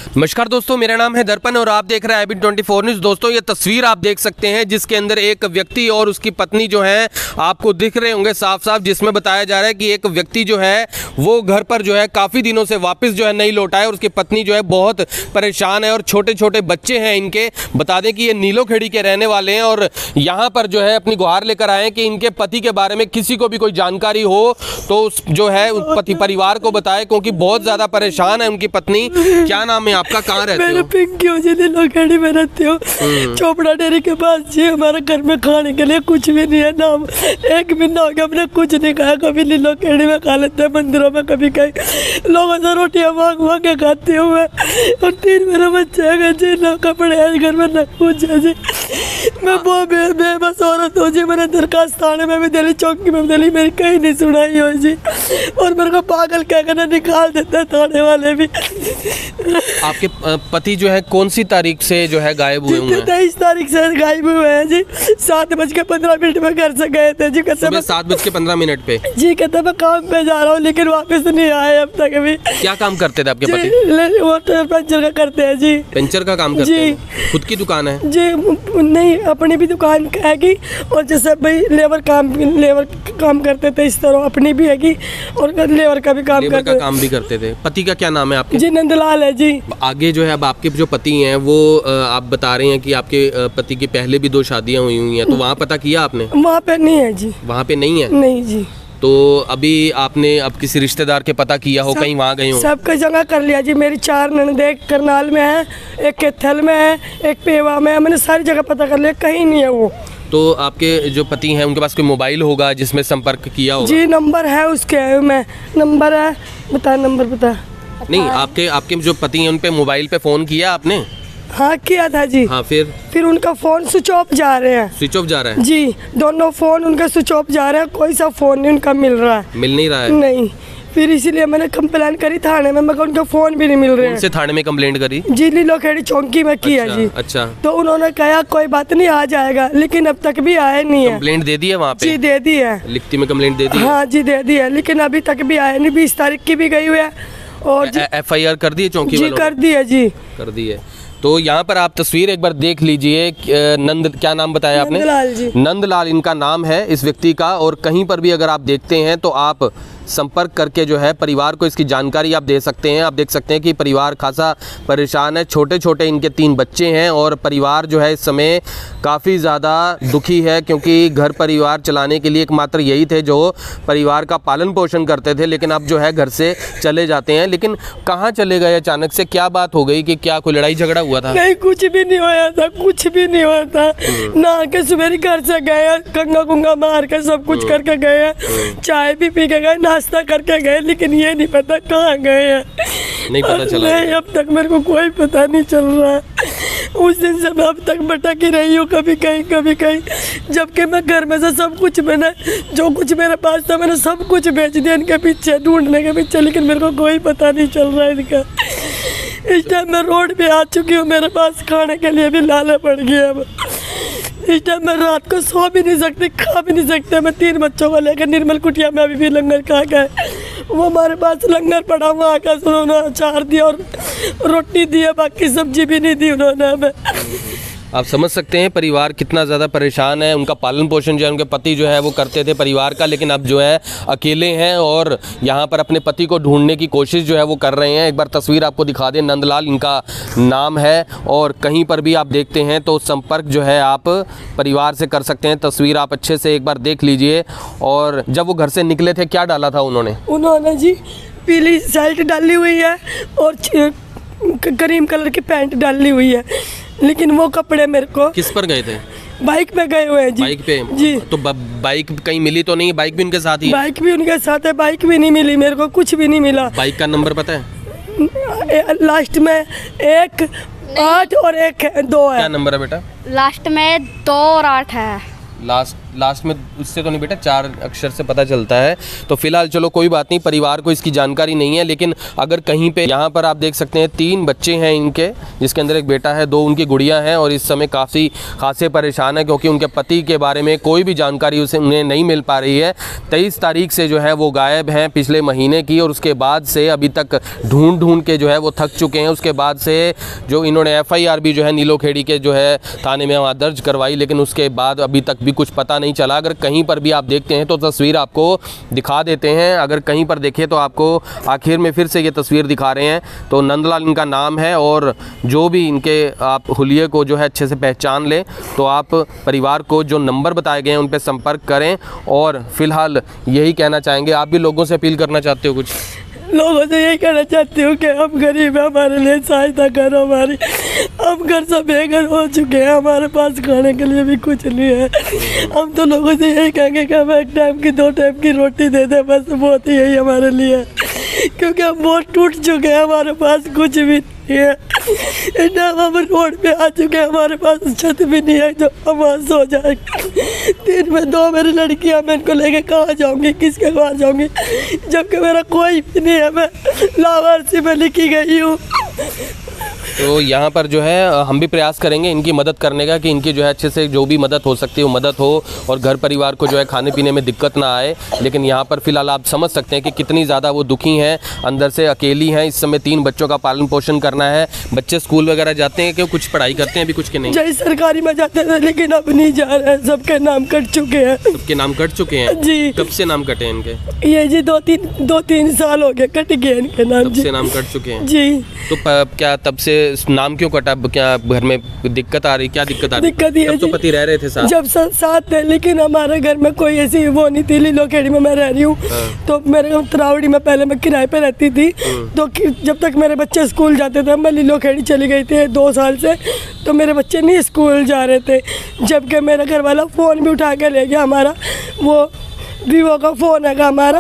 नमस्कार दोस्तों, मेरा नाम है दर्पण और आप देख रहे हैं IB24 न्यूज़। दोस्तों, ये तस्वीर आप देख सकते हैं जिसके अंदर एक व्यक्ति और उसकी पत्नी जो है आपको दिख रहे होंगे साफ साफ, जिसमें बताया जा रहा है कि एक व्यक्ति जो है वो घर पर जो है काफ़ी दिनों से वापस जो है नहीं लौटा है और उसकी पत्नी जो है बहुत परेशान है और छोटे छोटे बच्चे हैं इनके। बता दें कि ये नीलोखेड़ी के रहने वाले हैं और यहाँ पर जो है अपनी गुहार लेकर आए हैं कि इनके पति के बारे में किसी को भी कोई जानकारी हो तो जो है पति परिवार को बताए, क्योंकि बहुत ज़्यादा परेशान है उनकी पत्नी। क्या नाम है आपका, कहाँ रहते हो? मैं पिंकी हूँ जी, नीलोखेड़ी में रहती हूँ, चोपड़ा डेरी के पास जी। हमारे घर में खाने के लिए कुछ भी नहीं है, नाम एक महीना हो गया हमने कुछ नहीं खाया। कभी नीलोखेड़ी में खा लेते हैं, मंदिरों में कभी कहीं लोगों से रोटियाँ मांग मांग के खाती हूँ मैं। और 3 मेरे बच्चे हैं जी, ना कपड़े हैं घर में, ना कुछ है जी। मैं बहुत बेबस औरत हूँ जी। मैंने दरखास्त थाने में भी दिल्ली चौकी में भी दिल्ली, मेरी कहीं नहीं सुनाई हो जी। और मेरे को पागल कहकर निकाल देते हैं थाने वाले भी। आपके पति जो है कौन सी तारीख से जो है गायब हुए हैं? 23 तारीख से गायब हुए हैं जी। 7:15 में घर से गए थे जी। कहते सुबह 7:15 पे जी। कहते मैं काम पे जा रहा हूँ लेकिन वापस नहीं आए अब तक अभी। क्या काम करते थे आपके पति? वो पंचर का करते हैं जी। पंचर का काम करते हैं? खुद की दुकान है जी? नहीं, अपनी भी दुकान है की। और जैसे भाई लेबर काम करते थे इस तरह, अपनी भी है की और लेबर का भी काम भी करते थे। पति का क्या नाम है आपके? जी, नंदलाल है जी। आगे जो है अब आपके जो पति हैं वो आप बता रहे हैं कि आपके पति की पहले भी 2 शादियां हुई हैं, तो वहाँ पता किया आपने? वहाँ पे नहीं है जी। वहाँ पे नहीं है? नहीं जी। तो अभी आपने अब किसी रिश्तेदार के पता किया हो, कहीं वहाँ गए हो? सबका जगह कर लिया जी। मेरी 4 ननदे, एक करनाल में है, एक केथल में है, एक पेवा में है। मैंने सारी जगह पता कर लिया, कहीं नहीं है वो। तो आपके जो पति हैं उनके पास कोई मोबाइल होगा जिसमें संपर्क किया होगा? जी, नंबर है उसके में, नंबर है। बता नंबर बता। नहीं, आपके जो पति हैं उन पे मोबाइल पे फ़ोन किया आपने? हाँ, किया था जी। हाँ, फिर उनका फ़ोन स्विच ऑफ जा रहे हैं। स्विच ऑफ जा रहा है जी, दोनों फ़ोन उनका स्विच ऑफ जा रहे हैं, कोई सा फ़ोन नहीं उनका मिल रहा है। मिल नहीं रहा है? नहीं। फिर इसीलिए मैंने कंप्लेन करी थाने में, मगर उनका फ़ोन भी नहीं मिल रहे हैं। कौन से थाने में कंप्लेंट करी? जी, नीलोखेड़ी चौकी में किया जी। अच्छा। तो उन्होंने कहा कोई बात नहीं, आ जाएगा, लेकिन अब तक भी आए नहीं है। कंप्लेंट दे दी है वहाँ पे? जी, दे दी है। लिखती में कंप्लेंट दे दी? हाँ जी, दे दी है, लेकिन अभी तक भी आए नहीं। 20 तारीख की भी गई हुई है। और FIR कर दी है चौकी वालों? जी, कर दी है जी। कर दी है। तो यहाँ पर आप तस्वीर एक बार देख लीजिए। क्या नाम बताया आपने? नंदलाल जी। नंदलाल इनका नाम है इस व्यक्ति का। और कहीं पर भी अगर आप देखते हैं तो आप संपर्क करके जो है परिवार को इसकी जानकारी आप दे सकते हैं। आप देख सकते हैं कि परिवार खासा परेशान है, छोटे छोटे इनके 3 बच्चे हैं और परिवार जो है इस समय काफ़ी ज़्यादा दुखी है, क्योंकि घर परिवार चलाने के लिए एकमात्र यही थे जो परिवार का पालन पोषण करते थे, लेकिन अब जो है घर से चले जाते हैं। लेकिन कहाँ चले गए अचानक से? क्या बात हो गई कि क्या कोई लड़ाई झगड़ा हुआ था? नहीं, कुछ भी नहीं हुआ था, कुछ भी नहीं हुआ था। नहा के सुबह घर से गए, कंगा कुंगा मार के सब कुछ करके गए, चाय भी पी के गए, नाश्ता करके गए, लेकिन ये नहीं पता कहाँ गए हैं। नहीं पता चला? नहीं, अब तक मेरे को कोई पता नहीं चल रहा है। उस दिन से मैं अब तक भटक ही रही हूँ, कभी कहीं कभी कहीं। जबकि मैं घर में से सब कुछ, मैंने जो कुछ मेरे पास था मैंने सब कुछ बेच दिया इनके पीछे, ढूंढने के पीछे, लेकिन मेरे को कोई पता नहीं चल रहा है इनका। इस टाइम मैं रोड पे आ चुकी हूँ, मेरे पास खाने के लिए भी लाले पड़ गए। अब इस टाइम मैं रात को सो भी नहीं सकती, खा भी नहीं सकते। मैं 3 बच्चों को लेकर निर्मल कुटिया में अभी भी लंगर खा गए। वो हमारे पास लंगर पड़ा हुआ, आकर उन्होंने अचार दिया और रोटी दी है, बाकी सब्जी भी नहीं दी उन्होंने हमें। आप समझ सकते हैं परिवार कितना ज़्यादा परेशान है। उनका पालन पोषण जो है उनके पति जो है वो करते थे परिवार का, लेकिन अब जो है अकेले हैं और यहाँ पर अपने पति को ढूंढने की कोशिश जो है वो कर रहे हैं। एक बार तस्वीर आपको दिखा दें, नंदलाल इनका नाम है और कहीं पर भी आप देखते हैं तो संपर्क जो है आप परिवार से कर सकते हैं। तस्वीर आप अच्छे से एक बार देख लीजिए। और जब वो घर से निकले थे क्या डाला था उन्होंने जी पीली शर्ट डाली हुई है और क्रीम कलर की पैंट डाली हुई है, लेकिन वो कपड़े मेरे को। किस पर गए थे? बाइक पे गए हुए हैं जी। बाइक पे जी। तो बाइक कहीं मिली तो नहीं? बाइक भी उनके साथ ही? बाइक भी उनके साथ है, बाइक भी नहीं मिली मेरे को, कुछ भी नहीं मिला। बाइक का नंबर पता है? लास्ट में 1 8 और 1 2 है। क्या नंबर है बेटा? लास्ट में 2 और 8 है। लास्ट लास्ट में उससे तो नहीं बेटा, 4 अक्षर से पता चलता है। तो फिलहाल चलो कोई बात नहीं, परिवार को इसकी जानकारी नहीं है, लेकिन अगर कहीं पे यहाँ पर आप देख सकते हैं 3 बच्चे हैं इनके, जिसके अंदर एक बेटा है, 2 उनकी गुड़िया हैं और इस समय काफ़ी खासे परेशान है क्योंकि उनके पति के बारे में कोई भी जानकारी उन्हें नहीं मिल पा रही है। 23 तारीख से जो है वो गायब हैं पिछले महीने की, और उसके बाद से अभी तक ढूंढ के जो है वो थक चुके हैं। उसके बाद से जो इन्होंने FIR भी जो है नीलोखेड़ी के जो है थाने में वहाँ दर्ज करवाई, लेकिन उसके बाद अभी तक भी कुछ पता नहीं चला। अगर कहीं पर भी आप देखते हैं तो तस्वीर आपको दिखा देते हैं, अगर कहीं पर देखें तो आपको आखिर में फिर से ये तस्वीर दिखा रहे हैं। तो नंदलाल इनका नाम है, और जो भी इनके आप हुलिये को जो है अच्छे से पहचान लें तो आप परिवार को जो नंबर बताए गए हैं उन पर संपर्क करें। और फिलहाल यही कहना चाहेंगे, आप भी लोगों से अपील करना चाहते हो कुछ? लोगों से यही कहना चाहती हूँ कि हम गरीब हैं, हमारे लिए सहायता करो हमारी। हम घर से बेघर हो चुके हैं, हमारे पास खाने के लिए भी कुछ नहीं है। हम तो लोगों से यही कहेंगे कि हमें 1 टाइम की 2 टाइम की रोटी दे दे, बस बहुत ही यही हमारे लिए, क्योंकि हम बहुत टूट चुके हैं, हमारे पास कुछ भी नहीं है। हम रोड पे आ चुके हैं, हमारे पास छत भी नहीं है जो हम वहाँ सो जाए। 3 में 2 मेरी लड़कियाँ, मैं इनको लेके कहाँ जाऊँगी, किसके पास जाऊँगी, जबकि मेरा कोई भी नहीं है, मैं लावारसी में लिखी गई हूँ। तो यहाँ पर जो है हम भी प्रयास करेंगे इनकी मदद करने का, कि इनकी जो है अच्छे से जो भी मदद हो सकती है वो मदद हो और घर परिवार को जो है खाने पीने में दिक्कत ना आए। लेकिन यहाँ पर फिलहाल आप समझ सकते हैं कि कितनी ज़्यादा वो दुखी हैं, अंदर से अकेली हैं। इस समय 3 बच्चों का पालन पोषण करना है। बच्चे स्कूल वगैरह जाते हैं, क्यों कुछ पढ़ाई करते हैं अभी कुछ के नहीं? जय सरकारी में जाते थे, लेकिन अब नहीं जा रहे हैं, सबके नाम कट चुके हैं। सबके नाम कट चुके हैं जी। कब से नाम कटे इनके? ये जी 2-3 साल हो गए, कट गए इनके नाम। तब से नाम कट चुके हैं जी। तो क्या तब से नाम क्यों कटा? क्या घर में दिक्कत आ रही? क्या दिक्कत आ रही? दिक्कत ये तो पति रह रहे थे साथ? जब साथ थे, लेकिन हमारे घर में कोई ऐसी वो नहीं थी। नीलोखेड़ी में मैं रह रही हूँ, तो मेरे तरावड़ी में पहले मैं किराए पे रहती थी। तो जब तक मेरे बच्चे स्कूल जाते थे, मैं नीलोखेड़ी चली गई थी 2 साल से, तो मेरे बच्चे नहीं स्कूल जा रहे थे। जबकि मेरा घर वाला फ़ोन भी उठा के ले गया हमारा, वो वीवो का फ़ोन है हमारा,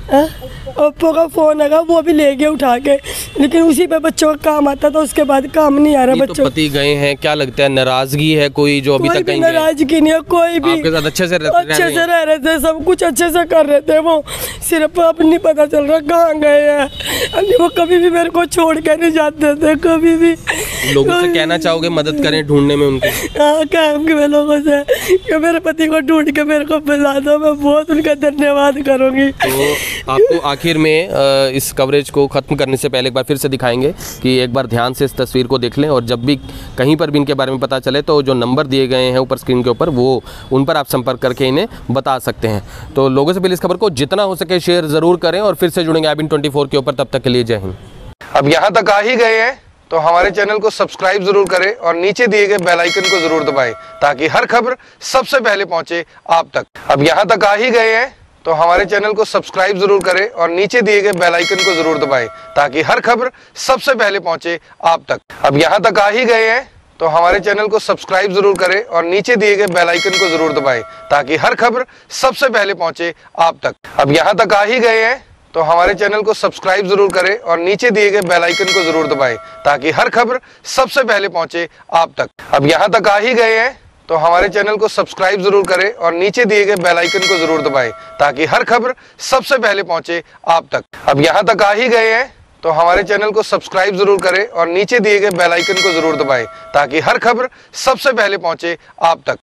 ओप्पो का फ़ोन है, वो भी ले गए उठा के, लेकिन उसी पे बच्चों का काम आता था, उसके बाद काम नहीं आ रहा बच्चों। तो पति गए हैं, क्या लगता है नाराजगी है कोई जो अभी तक कहीं? नाराजगी नहीं है, कोई भी आपके साथ अच्छे से रह रहे थे, सब कुछ अच्छे से कर रहे थे। वो सिर्फ अब नहीं पता चल रहा कहाँ गए हैं। वो कभी भी मेरे को छोड़ के नहीं जाते थे, कभी भी। लोगों से कहना चाहोगे मदद करें ढूंढने में उनकी? हाँ, कहूँगी मैं लोगों से कि मेरे पति को ढूंढ के मेरे को मिला दो, मैं बहुत उनका धन्यवाद करूँगी। तो आपको आखिर में इस कवरेज को ख़त्म करने से पहले एक बार फिर से दिखाएंगे कि एक बार ध्यान से इस तस्वीर को देख लें, और जब भी कहीं पर भी इनके बारे में पता चले तो जो नंबर दिए गए हैं ऊपर स्क्रीन के ऊपर, वो उन पर आप संपर्क करके इन्हें बता सकते हैं। तो लोगों से पहले इस खबर को जितना हो सके शेयर ज़रूर करें, और फिर से जुड़ेंगे IBN24 के ऊपर। तब तक के लिए जय हिंद। अब यहाँ तक आ ही गए हैं तो हमारे चैनल को सब्सक्राइब जरूर करें और नीचे दिए गए बेल आइकन को जरूर दबाएं, ताकि हर खबर सबसे पहले पहुंचे आप तक। अब यहाँ तक आ ही गए हैं तो हमारे चैनल को सब्सक्राइब जरूर करें और नीचे दिए गए बेल आइकन को जरूर दबाएं, ताकि हर खबर सबसे पहले पहुंचे आप तक। अब यहाँ तक आ ही गए हैं तो हमारे चैनल को सब्सक्राइब जरूर करें और नीचे दिए गए बेल आइकन को जरूर दबाएं, ताकि हर खबर सबसे पहले पहुंचे आप तक। अब यहाँ तक आ ही गए हैं तो हमारे चैनल को सब्सक्राइब जरूर करें और नीचे दिए गए बेल आइकन को जरूर दबाएं, ताकि हर खबर सबसे पहले पहुंचे आप तक। अब यहाँ तक आ ही गए हैं तो हमारे चैनल को सब्सक्राइब जरूर करें और नीचे दिए गए बेल आइकन को जरूर दबाएं, ताकि हर खबर सबसे पहले पहुंचे आप तक। अब यहाँ तक आ ही गए हैं तो हमारे चैनल को सब्सक्राइब जरूर करें और नीचे दिए गए बेल आइकन को जरूर दबाएं, ताकि हर खबर सबसे पहले पहुंचे आप तक।